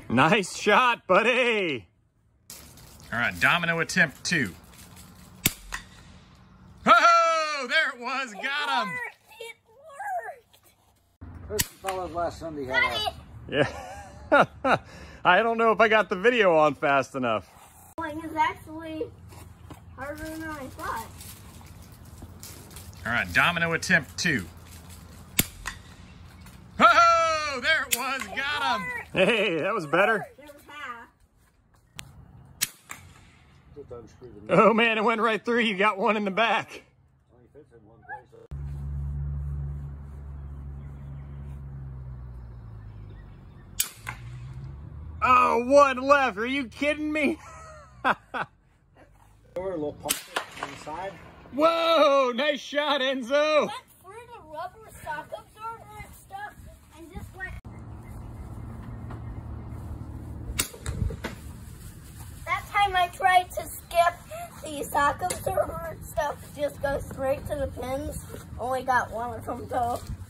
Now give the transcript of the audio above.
Nice shot, buddy. All right, domino attempt 2. Oh, there it was. Got him. It worked. This fella's last Sunday had Yeah. I don't know if I got the video on fast enough. It's actually harder than I thought. All right, domino attempt 2. Oh, there it was. Got him. Hey, that was better. It was half. Just unscrewed the knee. Oh man, it went right through. You got one in the back. Only fits in one place. Oh, one left. Are you kidding me? Door, a little pocket on the side. Whoa, nice shot, Enzo. Went through the rubber sock absorber and stuff and just went. That time I tried to skip the sock absorber and stuff, just go straight to the pins. Only got one of them though.